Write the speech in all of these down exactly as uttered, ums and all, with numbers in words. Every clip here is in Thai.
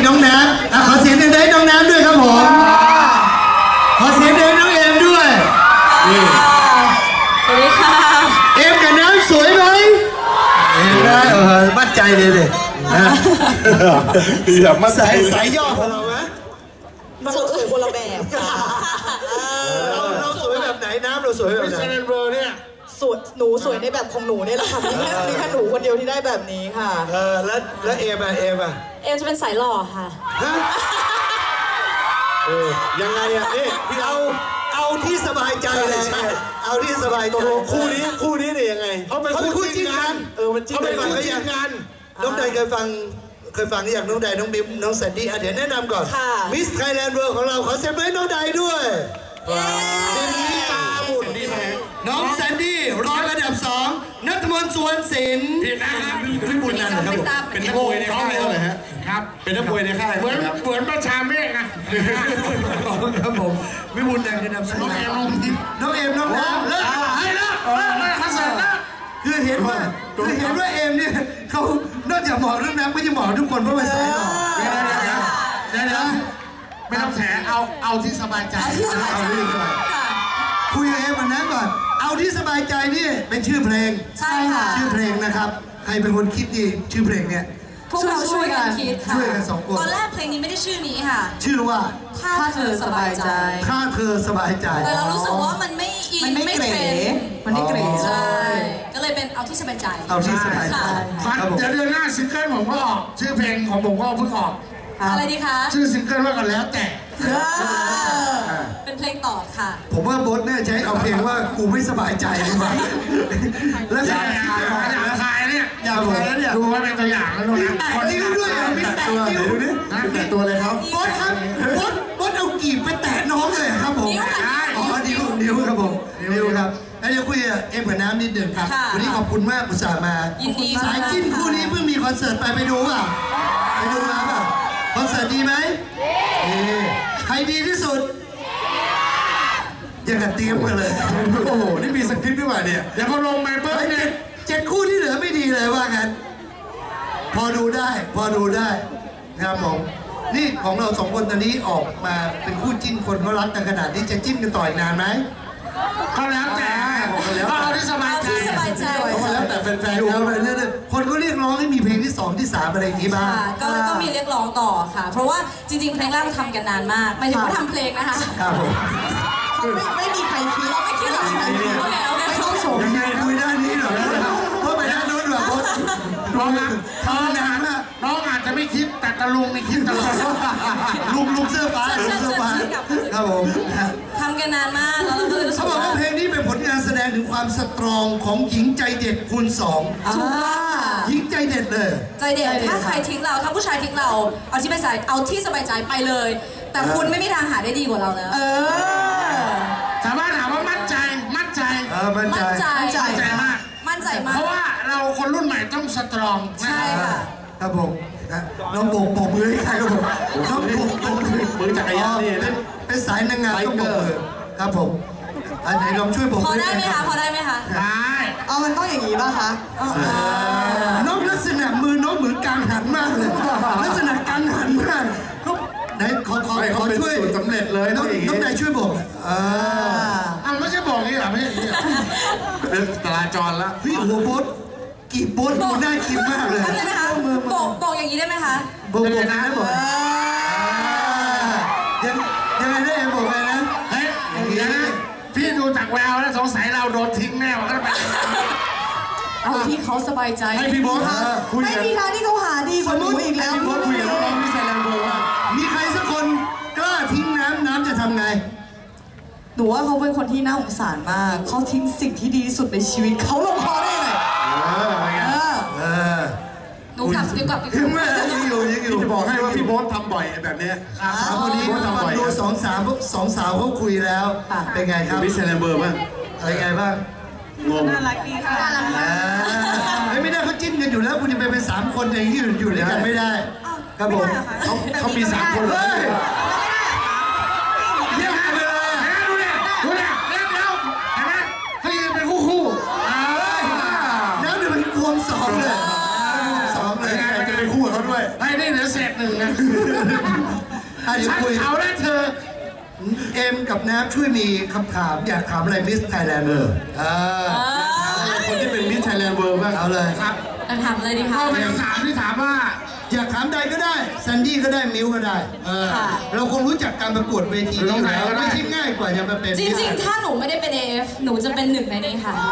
น้องน้ำขอเสียงดังๆน้องน้ำด้วยครับผมขอเสียงดังๆน้องเอมด้วยนี่สวัสดีค่ะเอมกับน้ำสวยไหมเห็นไหมเออมั่นใจเลยเลยอย่ามั่นใจสายย่อของเราไหมมันสวยคนละแบบเราเราสวยแบบไหนน้ำเราสวยแบบไหนเซนเบอร์เนี่ยสวยหนูสวยในแบบของหนูนี่แหละค่ะมีแค่มีแค่หนูคนเดียวที่ได้แบบนี้ค่ะเออแล้วแล้วเอมอะเอมอะเอมจะเป็นสายหล่อค่ะเออยังไงอะนี่พี่เอาเอาที่สบายใจเลยเอาที่สบายใจคู่นี้คู่นี้เนี่ยยังไงเขาเป็นคู่จิ้นกันเออมันจิ้นเขาเป็นฝั่งเขาอย่างกันน้องใดเคยฟังเคยฟังอย่างน้องใดน้องบิ๊มน้องแซนดี้เดี๋ยวแนะนำก่อนมิสไทยแลนด์เวิร์ของเราขอเซฟไว้น้องใดด้วยเจนนี่ตาบุญดีแท้น้องแซนดี้ร้อยระดับสองนัทมนต์สวนศิลป์ผิดนะครับพี่บุญนันท์ครับผมเป็นนักมวยในค่ายเลยฮะครับเป็นนักมวยในค่ายเหมือนเหมือนประชาเมฆนะครับผมวิบุญนันท์ระดับสองน้องเอมน้องเอมน้องน้ำเลิกให้เลิกเลิกเลิกคอนเสิร์ตนะคือเห็นว่าคือเห็นว่าเอมเนี่ยเขานอกจากเหมาะเรื่องน้ำไม่ใช่เหมาะทุกคนเพราะมันสายหล่อเดี๋ยวเดี๋ยวเดี๋ยวเดี๋ยวไม่ต้องแฉเอาเอาที่สบายใจเอาที่สบายใจคุยกับเอมวันนั้นก่อนเอาที่สบายใจนี่เป็นชื่อเพลงใช่ค่ะชื่อเพลงนะครับใครเป็นคนคิดดีชื่อเพลงเนี่ยพวกเราช่วยกันคิดค่ะช่วยกันสองคนตอนแรกเพลงนี้ไม่ได้ชื่อนี้ค่ะชื่อว่าถ้าเธอสบายใจถ้าเธอสบายใจแต่เรารู้สึกว่ามันไม่อินไม่เก๋มันไม่เก๋ใช่ก็เลยเป็นเอาที่สบายใจเอาที่สบายใจเดี๋ยวเดือนหน้าซิงเกิลผมก็ออกชื่อเพลงของผมก็เพิ่งออกอะไรดีคะชื่อซิงเกิลว่ากันแล้วแต่เป็นเพลงต่อค่ะผมว่าโบ๊ทเนี่ยใช้เอาเพลงว่ากูไม่สบายใจดีกว่าแล้วอยากอยากทายเนี่ยอยากทายแล้วเนี่ยดูไว้เป็นตัวอย่างแล้วดูนะคนนี้ด้วยมีแตะนิ้วดูนี่แตะตัวเลยครับโบ๊ทครับโบ๊ทโบ๊ทเอากีบไปแตะน้องเลยครับผมอ๋อนิ้วนิ้วครับผมนิ้วครับแล้วจะคุยกับเอ็มกับน้ำนิดหนึ่งครับวันนี้ขอบคุณมากอุตส่าห์มาสายจิ้นคู่นี้เพิ่งมีคอนเสิร์ตไปไปดูป่ะไปดูมาป่ะคอนเสิร์ตดีไหมใครดีที่สุดยังกับเตรียมกันเลยโอ้โหนี่มีสคริปต์ด้วยป่ะเนี่ยเดี๋ยวเขาลงไปเพิ่มเนี่ยเจ็ดคู่ที่เหลือไม่ดีเลยว่างั้นพอดูได้พอดูได้นะครับผมนี่ของเราสองคนตอนนี้ออกมาเป็นคู่จิ้นคนเขารักกันขนาดนี้จะจิ้นกันต่อยนานไหมก็แล้วแต่ก็เอาที่สบายใจสบายใจก็แล้วแต่แฟนๆเขาไปเรื่อยๆคนก็เรียกร้องให้มีเพลงที่สองที่สามอะไรอย่างนี้บ้างก็ต้องมีเรียกร้องต่อค่ะเพราะว่าจริงๆเพลงแรกเราทำกันนานมากหมายถึงว่าทำเพลงนะคะครับผมไม่มีใครคิดเราไม่คิดหรอกไม่ต้องชมยังไงคุยด้านนี้หรอเพราะไปด้านโน้นหรอเพราะน้องนะน้องนะน้องอาจจะไม่คิดแต่ตะลุงไม่คิดตลอดลุงลุงเสื้อฟ้าเสื้อฟ้าครับผมทำกันนานมากแล้วเราก็เลยรู้สึกว่าเพลงนี้เป็นผลงานแสดงถึงความสตรองของหญิงใจเด็ดคูณสองหญิงใจเด็ดเลยใจเด็ดถ้าใครทิ้งเราถ้าผู้ชายทิ้งเราเอาที่สบายใจเอาที่สบายใจไปเลยแต่คุณไม่มีทางหาได้ดีกว่าเราแล้วเออสามารถถามว่ามั่นใจมั่นใจมั่นใจมั่นใจมากมั่นใจมากเพราะว่าเราคนรุ่นใหม่ต้องสตรองใช่ค่ะครับผมน้องโบกโบกมือให้ใครครับผมน้องโบกโบกมือจักรยานนี่เป็นสายนางงามต้องโบกมือครับผมอันไหนลองช่วยโบกพอได้ไหมคะพอได้ไหมคะได้เอามันต้องอย่างนี้ป่ะคะน้องลักษณะมือน้องเหมือนการหันมากเลยลักษณะการหันมากเขาไหนขอขอขอช่วยสำเร็จเลยน้องน้องนายช่วยบอกอ่าอ้าวไม่ใช่บอกนี่หรอไม่ใช่เป็นตลาจรแล้วพี่หัวโบ๊ทกีบโบ๊ทดูน่ากินมากเลยนะคะบอกบอกอย่างนี้ได้ไหมคะบอกบอกนะบอกยังยังไงได้บอกไงนะเฮ้ยอย่างนี้นะพี่ดูจากแววแล้วสงสัยเราโดนทิ้งแน่ก็ไปเอาที่เขาสบายใจให้พี่โบ๊ทไม่มีทางที่เขาหาดีกว่าหนูอีกแล้วพี่โบ๊ทคุยกับน้องพี่ไซแลนด์โบว่ามีใครสักคนกล้าทิ้งน้ำน้ำจะทำไงหนูว่าเขาเป็นคนที่น่าสงสารมากเขาทิ้งสิ่งที่ดีที่สุดในชีวิตเขาลงคอได้เลยเออหนูกลับดีกว่าพี่โบ๊ทยังอยู่ยังอยู่จะบอกให้ว่าพี่โบ๊ททำบ่อยแบบนี้สาวคนนี้ฟังดูสองสามสองสาวเขาคุยแล้วเป็นไงครับมิสเซนเบอร์บ้างอะไรไงบ้างงงน่ารักดีค่ะไม่ได้เขาจิ้นกันอยู่แล้วคุณจะไปเป็นสามคนอย่างนี้อยู่ด้วยกันไม่ได้ครับผมเขาเขามีสามคนเลยเยี่ยมเลยดูเนี่ยดูเนี่ยเดี๋ยวเดี๋ยวเห็นไหมเขายืนเป็นคู่คู่น้ำเดือดเป็นควงสองเลยสองเลยจะเป็นคู่กับเขาด้วยไอ้นี่เหลือเศษหนึ่งนะอ่ะเดี๋ยวฉันคุยเขาและเธอเอ็มกับน้ำช่วยมีคำถามอยากถามอะไรมิสไทยแลนด์เอออ่าคนที่เป็นมิสไทยแลนด์เวิร์บ้างเอาเลยครับจะถามเลยดีก็ค่ะเป็นคำถามที่ถามว่าอยากถามใดก็ได้แซนดี้ก็ได้มิวก็ได้เออค่ะเราคงรู้จักการประกวดเวทีนี้อยู่แล้วไม่ใช่ง่ายกว่าจะมาเป็นจริงๆ ถ้าหนูไม่ได้เป็น เอ เอฟ หนูจะเป็นหนึ่งในนี้ค่ะ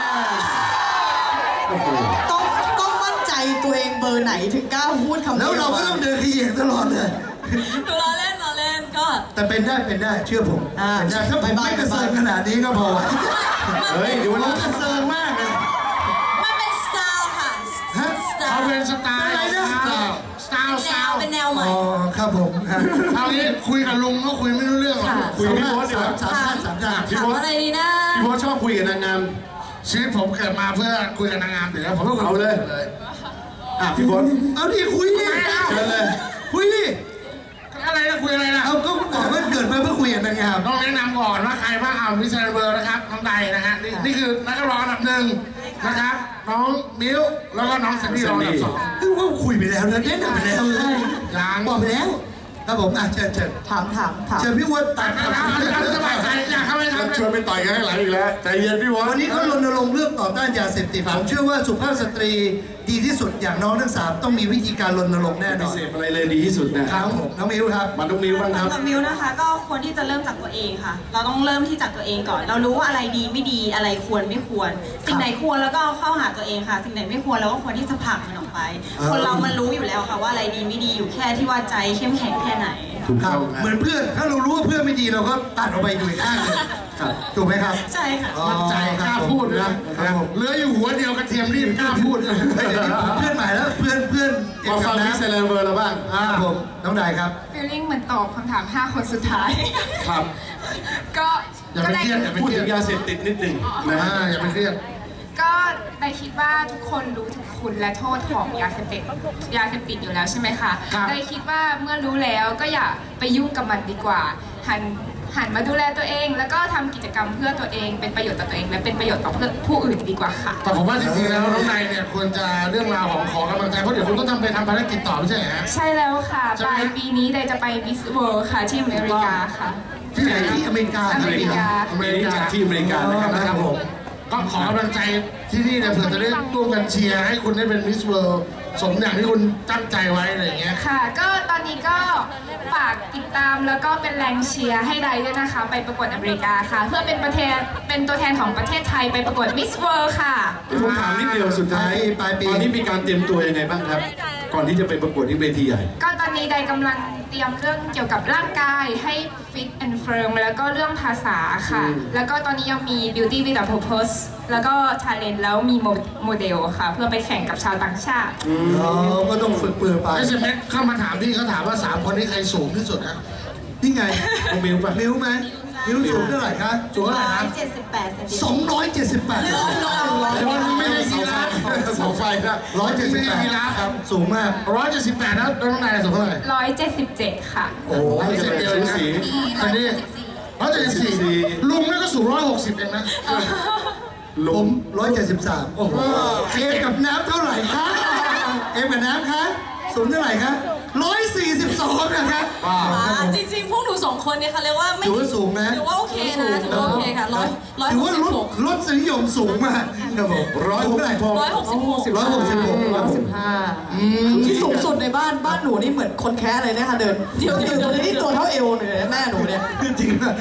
ต้องต้องมั่นใจตัวเองเบอร์ไหนถึงกล้าพูดคำนี้แล้วเราก็ต้องเดินขยี้ตลอดเลยหนูล้อเล่นล้อเล่นก็แต่เป็นได้เป็นได้เชื่อผมอ่าเป็นได้ถ้าผมไม่กระเซิงขนาดนี้ก็พอเฮ้ยเดี๋ยวเรากระเซิงมากเลยมันเป็นสไตล์ค่ะฮะสไตเขาล์เป็นสไตล์อะไรนะสไตล์สไตล์สแนไตวล์เป็นแนวใหม่อ๋อครับผมครับเอางี้คุยกับลุงก็คุยไม่รู้เรื่องหรอกค่ะคุยพี่โบ๊ทดีกว่าสามท่านสามท่านถามอะไรดีนะพี่โบ๊ทชอบคุยกับนางงามชีวิตผมเกิดมาเพื่อคุยกับนางงามอยู่แล้วผมก็คุยเอาเลย อ่ะพี่โบ๊ทเอาดิคุยดิเชิญเลยคุยดิอะไรนะคุยอะไรนะเอาก็บอกว่าเกิดมาเพื่อคุยกับนางงามต้องแนะนำก่อนว่าใครบ้างเอามิสเตอร์เบอร์นะครับน้องใดนะฮะนี่นี่คือนักร้องอันดับหนึ่งนะครับน้องมิ้วแล้วก็น้องแซนดี้รองอันดับสองคือว่าคุยไปแล้วนะแนะนำไปแล้วยังบอกไปแล้วครับผมอ่ะเชิญเชิญถามถามถามเชิญพี่วัดตัดเอาเอาเอาสบายใจอยากเข้าไปทำชวนไปต่อยกันข้างหลังอีกแล้ว ใจเย็นพี่โบ๊ทวันนี้เขารณรงค์เรื่องต่อต้านยาเสพติดผมเชื่อว่าสุภาพสตรีดีที่สุดอย่างน้องทั้งสามต้องมีวิธีการรณรงค์แน่นพิอนเศษอะไรเลยดีที่สุดนะครับผมน้องมิวครับมาทุกนิ้วบ้างครับสำหรับมิวนะคะก็ควรที่จะเริ่มจากตัวเองค่ะ เราต้องเริ่มที่จากตัวเองก่อน เรารู้ว่าอะไรดีไม่ดีอะไรควรไม่ควร สิ่งไหนควรแล้วก็เอาเข้าหาตัวเองค่ะ สิ่งไหนไม่ควรเราก็ควรที่จะผลักมันออกไป คนเรามันรู้อยู่แล้วค่ะว่าอะไรดีไม่ดีอยู่แค่ที่ว่าใจเข้มแข็งแค่ไหนถูกครัต้บองเหมือนเพื่อนถ้าเรารู้ว่าเพื่อนไม่ดีเราก็ตัดออกไปอยู่อีกข้างหนึงถูกไหมครับใช่ค่ะมั่นใจกล้าพูดนะครับผมเหลืออยู่หัวเดียวกระเทียมรีบกล้าพูดเฮ้ยเดี๋ยวนี้ผมเพื่อนใหม่แล้วเพื่อนเพื่อนเอ็มาฟังกับมิสน้ำเซเลนเวอร์เราบ้างอ่าผมน้องใดครับฟีลลิ่งเหมือนตอบคำถาม ห้า คนสุดท้ายครับก็อย่าก็ไปได้เครียดอย่าไปพูดเครีถึยดงยาเสพติดนิดหนึ่งนะอ่าฮะอย่าไปเครียดก็ได้คิดว่าทุกคนรู้ถึงคุณและโทษของยาเสพติดยาเสพติดอยู่แล้วใช่ไหมคะครับได้คิดว่าเมื่อรู้แล้วก็อย่าไปยุ่งกับมันดีกว่า หันหันมาดูแลตัวเอง แล้วก็ทำกิจกรรมเพื่อตัวเองเป็นประโยชน์ต่อตัวเอง และเป็นประโยชน์ต่อเพื่อผู้อื่นดีกว่าค่ะแต่ผมว่าจริงๆแล้วน้องนายเนี่ยควรจะเรื่องราวของขอกำลังใจเพราะเดี๋ยวคุณต้องทำไปทำภารกิจต่อไม่ใช่เหรอฮะใช่แล้วค่ะใช่ปไหมลายปีนี้ได้จะไปมิสเวิลด์ค่ะที่อเมริกาค่ะที่ไหนที่อเมริกาอเมริกาอเมริกาที่อเมริกานะครับนะครับผมก็ขอกำลังใจที่นี่เนี่ยเผื่อจะได้ร่วมกันเชียร์ให้คุณได้เป็นมิสเวิลด์สมอย่างที่คุณตั้งใจไว้อะไรอย่างเงี้ยค่ะ ก็ตอนนี้ก็ฝากติดตามแล้วก็เป็นแรงเชียร์ให้ไดด้วยนะคะ ไปประกวดอเมริกาค่ะ เพื่อเป็นประเทศเป็นตัวแทนของประเทศไทยไปประกวดมิสเวิลด์ค่ะผมถามนิดเดียวสุดท้ายปลายปีตอนนี้มีการเตรียมตัวยังไงบ้างครับ ก่อนที่จะไปประกวดที่เวทีใหญ่ก็ตอนนี้ไดกำลังเตรียมเรื่องเกี่ยวกับร่างกายให้ฟิตแอนด์เฟิร์มแล้วก็เรื่องภาษาค่ะ แล้วก็ตอนนี้ยังมี Beauty with a Purpose แล้วก็ Talent แล้วมีโมเดลค่ะ เพื่อไปแข่งกับชาวต่างชาติอ๋อก็ต้องฝึกปือไปไอเซเมเข้ามาถามพี่เขาถามว่าสามคนนี้ใครสูงที่สุดฮะนี่ไงน้องมิวป่ะมิวไหมมิวสูงเท่าไหร่คะสูงเท่าไหร่ครับเจ็ดสิบแปดเซนติเมตรสองร้อยเจ็ดสิบแปดคนไม่ได้กีฬาเสาไฟนะร้อยเจ็ดสิบแปดครับสูงมากร้อยเจ็ดสิบแปดแล้วน้องนายสูงเท่าไหร่ร้อยเจ็ดสิบเจ็ดค่ะโอ้โหไม่ใช่เดียวนะอันนี้ร้อยเจ็ดสิบสี่ลุงนี่ก็สูงร้อยหกสิบเองนะผมร้อยเจ็ดสิบสามโอ้โหเอ็มกับน้ำเท่าไหร่คะเอ็มกับน้ำคะสูงเท่าไหร่คะร้อยสี่สิบสองนะครับอ่าจริงๆ พวกหนูสองคนเนี่ยเขาเรียกว่าไม่ถือว่าสูงนะถือว่าโอเคนะถือว่าโอเคค่ะร้อยร้อยถือหกว่าสิบลดหกลดสนิยมสูงมากครับผมร้อยหกสิบหกร้อยหกสิบหกร้อยหกสิบหกครับผมห้าที่สูงสุดในบ้านบ้านหนูนี่เหมือนคนแค่เลยนะคะเดินเดี๋ยวเดี๋ยวตัวนี้ตัวเท่าเอวเลยนะแม่หนูเนี่ยจริงนะ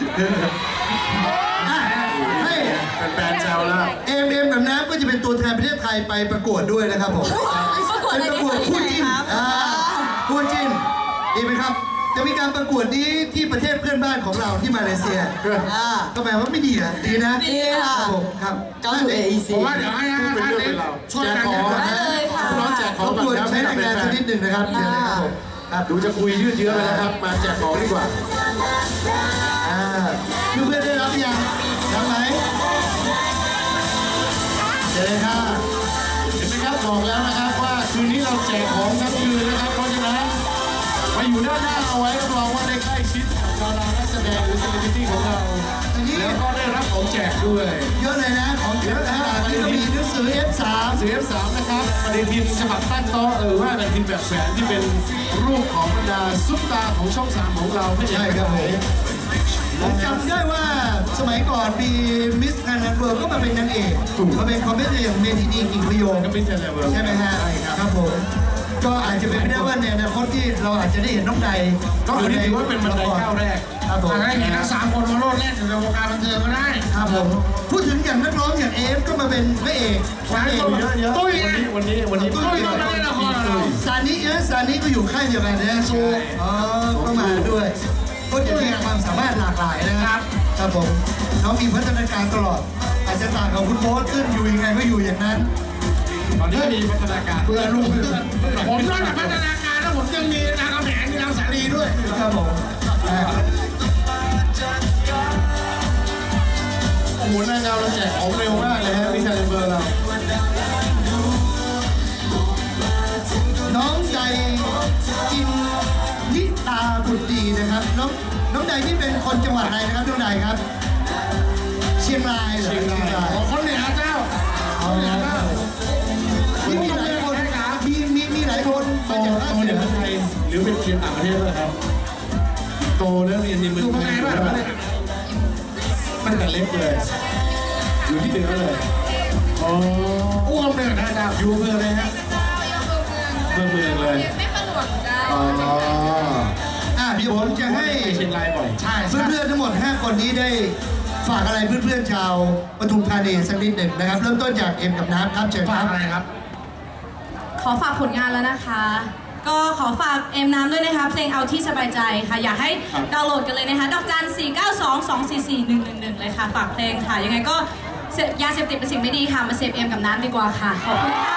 อ่ะให้แฟนๆแซวแล้วเอ็มเอ็มกับน้ำก็จะเป็นตัวแทนประเทศไทยไปประกวดด้วยนะครับผมประกวดเป็อะนไรประกวดที่คู่ไหนจิ้นครับอ่าคู่จิ้นดีไหมครับ จะมีการประกวดนี้ที่ประเทศเพื่อนบ้านของเราที่มาเลเซียอ่าก็แปลว่าไม่ดีนะดีนะดีค่ะครับผมครับก้าวสู่ เอ อี ซีผมว่าเดี๋ยวให้ท่านนี้ช่วยกันได้เลยค่ะน้องแจกขรองบก่กวนอนครับใช้แรงงานสักนิดหนึ่งนะครับเชิญเลยครับผมครับดูจะคุยยืดเยื้อไปแล้วครับ มาแจกของดีกว่าอ่าเพื่อนๆได้รับยังยังไหมเชิญเลยค่ะเห็นไหมครับบอกแล้วนะครับว่าคืนนี้เราแจกของทั้งคืนนะครับเพราะฉะนั้นมาอยู่ด้านหน้าเอาไว้รับรองว่าได้ใกล้ชิดกับดารานักแสดงหรือเซเลบริตี้ของเราแล้วก็ได้รับของแจกด้วยเยอะเลยนะของเยอะนะนี่ก็มีหนังสือ เอฟ สามหนังสือ เอฟ สาม นะครับปฏิทินฉบับตั้งโต๊ะหรือว่าปฏิทินแบบแฝงที่เป็นรูปของบรรดาซุปตาของช่องสามของเราไม่ใช่ครับผมผมจำได้ว่าสมัยก่อนมีมิสแกรนด์เวิร์ก็มาเป็นนางเอกมาเป็นคอมเมดี้อย่างเมทินีกิ่งพยงก็มิสแกรนด์เวิร์ใช่ไหมฮะครับผมก็อาจจะเป็นไปได้ว่าในอนาคตที่เราอาจจะได้เห็นน้องใดก็ถือว่าเป็นบันไดก้าวแรกครับผมให้เห็นทั้งสามคนมาโลดแรกอยู่ในวงการบันเทิงก็ได้ครับผมพูดถึงอย่างนักร้องอย่างเอฟก็มาเป็นพระเอกพระเอกเยอะๆตุ้ยวันนี้วันนี้ตุ้ยก็มาเล่นละครเราซานินะซานิก็อยู่ค่ายเดียวกันนะซูอ๋อก็มาด้วยก็จะมีความสามารถหลากหลายนะครับครับผมน้องมีพัฒนาการตลอดอาจจะต่างกับคุณโบ๊ทขึ้นอยู่ยังไงก็อยู่อย่างนั้นตอนนี้มีพัฒนาการเพื่อลูกผมนอกจากพัฒนาการแล้วผมยังมีนางกำแหงมีนางสาลีด้วยครับผมโอ้โหหน้าเงาเราแจกของเร็วมากเลยฮะมิสเตอร์เบอร์เราน้องใจอินนิตาบุตรดีนะครับน้องน้องใดที่เป็นคนจังหวัดไหนนะครับน้องใดครับเชียงรายเหรอเชียงรายคนเหนือเจ้าคนเหนือเจ้ามีหลายคนมีมีมีหลายคนมาจากภาคเหนือไทยหรือเป็นเชียงต่างประเทศด้วยครับโตแล้วเรียนในเมืองไทยตั้งแต่เล็กเลยอยู่ที่เหนือเลยอ๋ออ้วมเลยนะจ๊ะอยู่เมืองเลยฮะเมืองเมืองเลยไม่ขลวงจ้าอ๋ออ่ะเดี๋ยวผมจะให้เชียงรายบ่อยใช่เพื่อนๆทั้งหมดห้าคนนี้ได้ฝากอะไรเพื่อนๆชาวปทุมธานีสักนิดหนึ่งนะครับเริ่มต้นจากเอ็มกับน้ำครับเชิญครับอะไรครับขอฝากผลงานแล้วนะคะก็ขอฝากเอ็มน้ำด้วยนะคะเพลงเอาที่สบายใจค่ะอยากให้ดาวน์โหลดกันเลยนะคะดอกจันสี่เก้าสองสองสี่สี่หนึ่งหนึ่งหนึ่งเลยค่ะฝากเพลงค่ะยังไงก็ยาเสพติดเป็นสิ่งไม่ดีค่ะมาเสพเอ็มกับน้ำดีกว่าค่ะขอบคุณค่ะ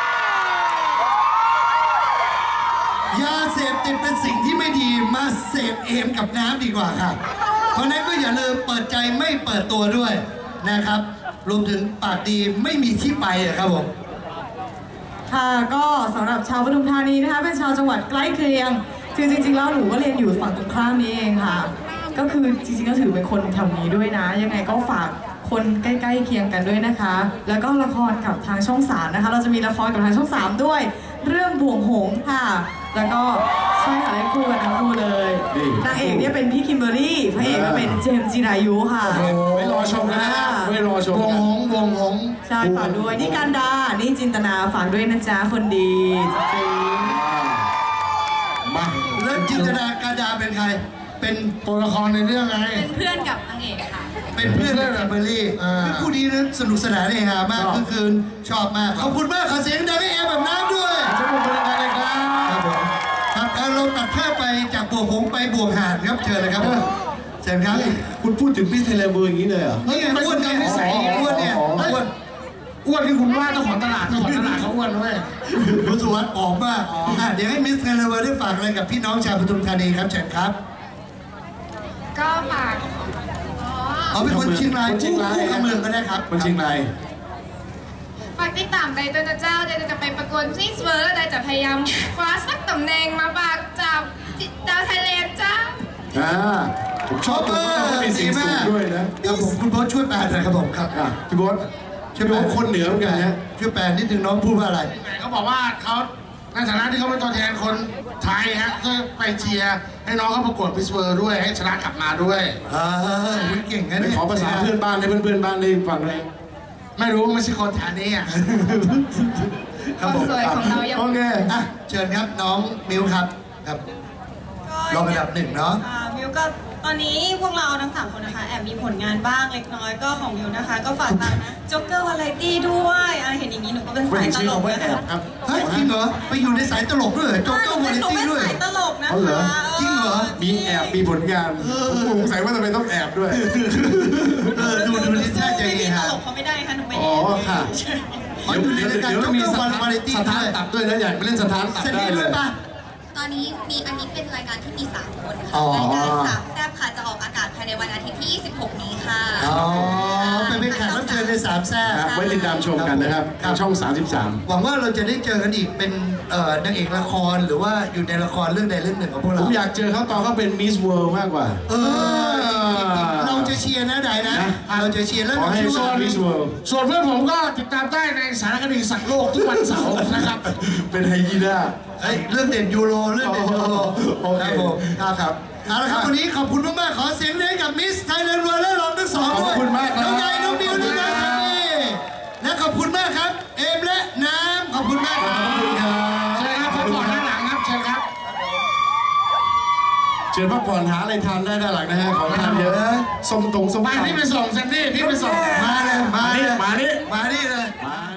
ยาเสพติดเป็นสิ่งที่ไม่ดีมาเสพเอ็มกับน้ำดีกว่าค่ะเพราะนั้นก็อย่าลืมเปิดใจไม่เปิดตัวด้วยนะครับรวมถึงปากดีไม่มีที่ไปครับผมค่ะก็สำหรับชาวปทุมธานีนะคะเป็นชาวจังหวัดใกล้เคียงคือจริงๆแล้วหนูก็เรียนอยู่ฝั่งตรงข้ามนี้เองค่ะก็คือจริงๆก็ถือเป็นคนแถวนี้ด้วยนะยังไงก็ฝากคนใกล้ๆเคียงกันด้วยนะคะแล้วก็ละครกับทางช่องสามนะคะเราจะมีละครกับทางช่องสามด้วยเรื่องบ่วงหงส์ค่ะแล้วก็ใช่ค่ะเล่นคู่กันทั้งคู่เลยนางเอกเนี่ยเป็นพี่คิมเบอรี่พระเอกก็เป็นเจมส์จิรายุค่ะไม่รอชมนะไม่รอชมบ่วงหงส์บ่วงหงส์ใช่ฝากด้วยนี่กันดานี่จินตนาฝากด้วยนะจ๊ะคนดีจริงมาเริ่มจินตนาการดาเป็นใครเป็นตัวละครในเรื่องไงเป็นเพื่อนกับนางเอกค่ะเป็นเพื่อนกับคิมเบอรี่คู่นี้นั้นสนุกสนานเลยฮะมากคือคืนชอบมากขอบคุณมากขอเสียงดังให้เอ็มแบบน้ำด้วยขอบคุณมากเลยครับครับผมครับเราตัดภาพไปจากบ่วงหงส์ไปบ่วงห่านครับเชิญเลยครับเชิญครับคุณพูดถึงพี่เทเลเบอร์อย่างนี้เลยเหรอนี่อ้วนเนี่ยอ้วนเนี่ยอ้วนอ้วนที่คุณว่าเจ้าของตลาดเจ้าของตลาดเขาอ้วนด้วยคุณสุวัสดิ์ออกมากเดี๋ยวให้มิสเทเลเบอร์ได้ฝากอะไรกับพี่น้องชาวปทุมธานีครับเชิญครับก็ฝากอ๋อเป็นคนเชียงรายคู่กับเมืองก็ได้ครับคนเชียงรายฝากติดตามใดตัวเจ้าใดจะไปประกวดมิสเวิร์และใดจะพยายามคว้าสักตำแหน่งมาฝากจากดาวไทยแลนด์จ้าอ่าผมชอบเออมีสิ่งสูงด้วยนะครับผมคุณโบ๊ทช่วยแปลหน่อยครับผมครับพี่โบ๊ทช่วยแปลคนเหนือเหมือนกันฮะช่วยแปลนิดนึงน้องพูดว่าอะไรเขาบอกว่าเขาในฐานะที่เขาเป็นตัวแทนคนไทยฮะก็ไปเชียร์ให้น้องเขาประกวดมิสเวิร์ด้วยให้ชนะกลับมาด้วยอ่าเก่งงั้นขอภาษาเพื่อนบ้านให้เพื่อนๆบ้านได้ฟังเลยไม่รู้ไม่ใช่คนแถวนี้อ่ะครับผมสวยของเรายังโอเคอ่ะเชิญครับน้องมิวครับครับรองอันดับหนึ่งเนาะมิวก็ตอนนี้พวกเราทั้งสามคนนะคะแอบมีผลงานบ้างเล็กน้อยก็ของมิวนะคะก็ฝากตามนะจ็อกเกอร์วาไรตี้ด้วยเห็นอย่างนี้หนูก็เป็นสายตลกนะคะเฮ้ยจริงเหรอไปอยู่ในสายตลกด้วยจ็อกเกอร์วาไรตี้ด้วยสายตลกนะคะจริงเหรอมีแอบมีผลงานผมสงสัยว่าทำไมต้องแอบด้วยดูดูนี่ใช่ใจดีค่ะตลกเขาไม่ได้ค่ะหนูไม่อ๋อค่ะเดี๋ยวเดี๋ยวเดี๋ยวมีสถานสถานตับด้วยนะอยากไปเล่นสถานตับได้เลยตอนนี้มีอันนี้เป็นรายการที่มีสามคนค่ะรายการสามแซ่บค่ะจะออกอากาศภายในวันอาทิตย์ที่ยี่สิบหกนี้ค่ะอ๋อเป็นแขกรับเชิญในสามแซ่บไว้ติดตามชมกันนะครับทางช่องสามสิบสามหวังว่าเราจะได้เจอกันอีกเป็นเอ่อนางเอกละครหรือว่าอยู่ในละครเรื่องใดเรื่องหนึ่งของพวกผเรามอยากเจอเขาตอนเขาเป็นมิสเวิลด์มากกว่าเออเราจะเชียร์นะใดนะเราจะเชียร์แล้วขอเราให้เชื่อชอว่าบมิสเวิลด์ส่วนเพื่อนผมก็ติดตามได้ในสารคดีสัตว์โลกทุกวันเสาร์นะครับเป็นไฮยีน่าเฮ้ยเรื่องเด่นยูโรเรื่องเด่นยูโรโอเคครับผมครับเอาละครับวันนี้ขอบคุณมากๆขอเสียงให้กับมิสไทยแลนด์เวิลด์และรองทั้งสองด้วยขอบคุณมากครับน้องใหญ่น้องมิวน้องนัทและขอบคุณมากครับเอมและน้ำขอบคุณมากครับเชิญครับพักผ่อนด้านหลังครับเชิญครับเชิญพักผ่อนหาอะไรทานได้ด้านหลังนะฮะของทานเยอะส้มตรงส้มไปตำพี่ไปส่งแซนดี้พี่ไปส่งมาเลยมาเลยมานี่มานี่เลยมา